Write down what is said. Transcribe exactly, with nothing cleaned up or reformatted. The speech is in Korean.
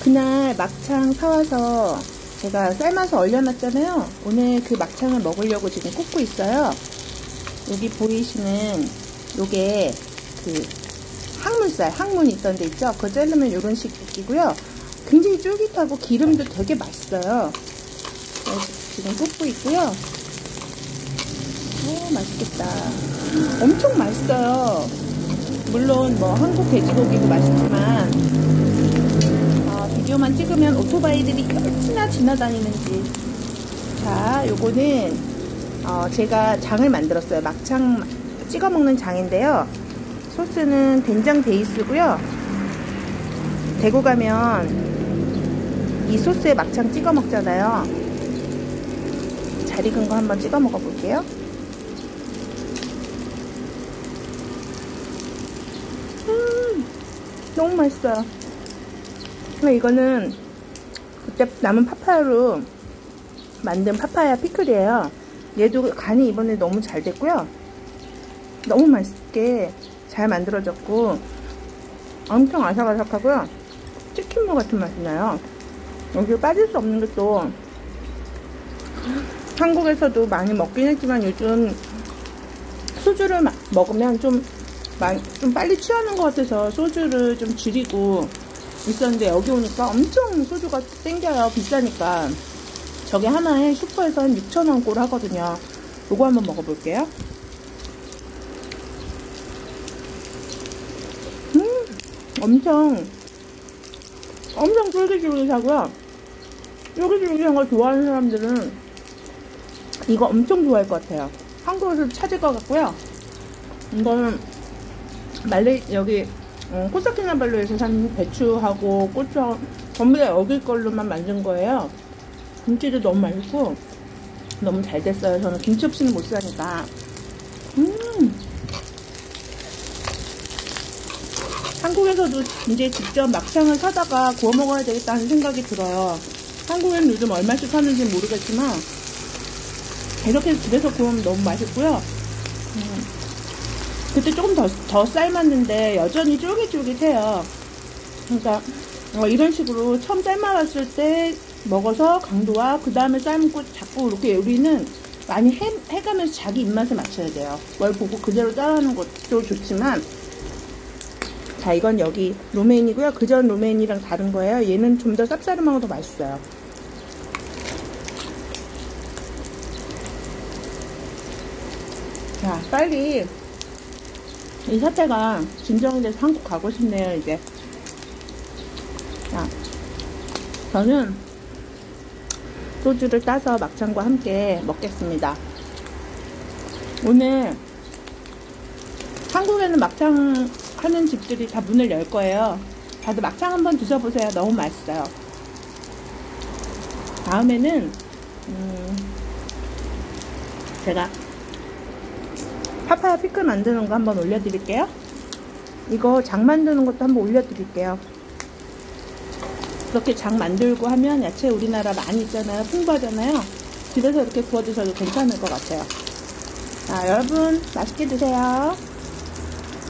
그날 막창 사와서 제가 삶아서 얼려놨잖아요. 오늘 그 막창을 먹으려고 지금 굽고 있어요. 여기 보이시는 요게 그 항문살, 항문 있던 데 있죠? 그거 자르면 이런 식이고요. 굉장히 쫄깃하고 기름도 되게 맛있어요. 지금 굽고 있고요. 오, 맛있겠다. 엄청 맛있어요. 물론 뭐 한국 돼지고기도 맛있지만 어, 비디오만 찍으면 오토바이들이 얼마나 지나다니는지. 자, 요거는 어, 제가 장을 만들었어요. 막창 찍어 먹는 장인데요. 소스는 된장 베이스고요. 대구 가면 이 소스에 막창 찍어 먹잖아요. 잘 익은 거 한번 찍어 먹어 볼게요. 음, 너무 맛있어요. 이거는 그때 남은 파파야로 만든 파파야 피클이에요. 얘도 간이 이번에 너무 잘 됐고요. 너무 맛있게 잘 만들어졌고 엄청 아삭아삭하고요. 치킨무 같은 맛이 나요. 여기 빠질 수 없는 게 또 한국에서도 많이 먹긴 했지만 요즘 소주를 먹으면 좀, 많이, 좀 빨리 취하는 것 같아서 소주를 좀 줄이고 있었는데 여기 오니까 엄청 소주가 땡겨요. 비싸니까. 저게 하나에 슈퍼에서 한 육천 원 꼴 하거든요. 요거 한번 먹어볼게요. 음, 엄청 엄청 쫄깃쫄깃하고요. 쫄깃쫄깃한 걸 좋아하는 사람들은 이거 엄청 좋아할 것 같아요. 한국에서 찾을 것 같고요. 이거는 말레 여기 음, 코타키나발루에서 산 배추하고 고추하고 전부 다 여기 걸로만 만든 거예요. 김치도 너무 맛있고 너무 잘 됐어요. 저는 김치 없이는 못 사니까. 음. 한국에서도 이제 직접 막창을 사다가 구워 먹어야 되겠다는 생각이 들어요. 한국에는 요즘 얼마씩 하는지 모르겠지만 이렇게 집에서 구우면 너무 맛있고요. 음. 그때 조금 더, 더 삶았는데 여전히 쫄깃쫄깃해요. 그러니까 어, 이런 식으로 처음 삶아봤을 때 먹어서 강도와 그 다음에 삶고 자꾸 이렇게 요리는 많이 해, 해가면서 자기 입맛에 맞춰야 돼요. 뭘 보고 그대로 따라하는 것도 좋지만. 자, 이건 여기 로메인이고요. 그전 로메인이랑 다른 거예요. 얘는 좀 더 쌉싸름하고 더 맛있어요. 자, 빨리 이 사태가 진정이 돼서 한국 가고 싶네요, 이제. 자, 저는 소주를 따서 막창과 함께 먹겠습니다. 오늘 한국에는 막창 하는 집들이 다 문을 열 거예요. 다들 막창 한번 드셔보세요. 너무 맛있어요. 다음에는 음, 제가 파파야 피클 만드는 거 한번 올려드릴게요. 이거 장 만드는 것도 한번 올려드릴게요. 이렇게 장 만들고 하면 야채 우리나라 많이 있잖아요. 풍부하잖아요. 집에서 이렇게 구워 드셔도 괜찮을 것 같아요. 자, 여러분 맛있게 드세요.